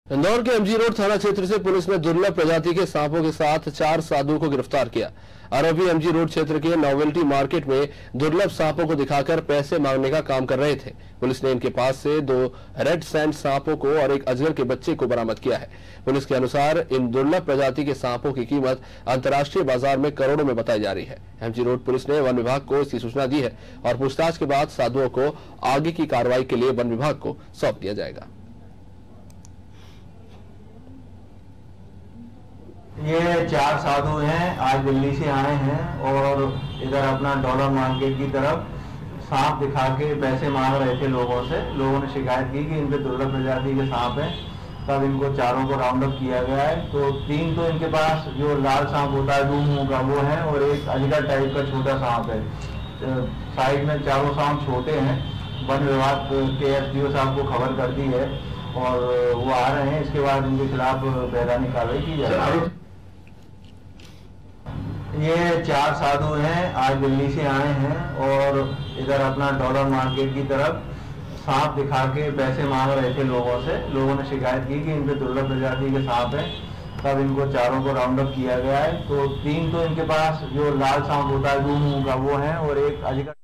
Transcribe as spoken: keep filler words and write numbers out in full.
इंदौर के MG road थाना क्षेत्र से पुलिस ने दुर्लभ प्रजाति के सांपों के साथ चार साधुओं को गिरफ्तार किया। आरोपी एमजी रोड क्षेत्र के नोवेल्टी मार्केट में दुर्लभ सांपों को दिखाकर पैसे मांगने का काम कर रहे थे। पुलिस ने इनके पास से दो रेड सैंड सांपों को और एक अजगर के बच्चे को बरामद किया है। पुलिस के अनुसार इन दुर्लभ प्रजाति के सांपों की कीमत अंतर्राष्ट्रीय बाजार में करोड़ों में बताई जा रही है। एमजी रोड पुलिस ने वन विभाग को इसकी सूचना दी है और पूछताछ के बाद साधुओं को आगे की कार्रवाई के लिए वन विभाग को सौंप दिया जाएगा। ये चार साधु हैं, आज दिल्ली से आए हैं और इधर अपना डॉलर मार्केट की तरफ सांप दिखा के पैसे मांग रहे थे लोगों से। लोगों ने शिकायत की कि इन पे दुर्लभ प्रजाति के सांप हैं, तब इनको चारों को राउंड अप किया गया है। तो तीन तो इनके पास जो लाल सांप होता है दो मुंह का वो है और एक अजगर टाइप का छोटा सांप है। साइड में चारों सांप छोटे हैं। वन विभाग के एसडीओ साहब को खबर कर दी है और वो आ रहे हैं। इसके बाद इनके खिलाफ वैधानिक कार्रवाई की जाएगी। ये चार साधु हैं, आज दिल्ली से आए हैं और इधर अपना डॉलर मार्केट की तरफ सांप दिखा के पैसे मांग रहे थे लोगों से। लोगों ने शिकायत की कि इन पे दुर्लभ प्रजाति के सांप हैं, तब इनको चारों को राउंड अप किया गया है। तो तीन तो इनके पास जो लाल सांप होता है दो मुंह का वो है और एक अजगर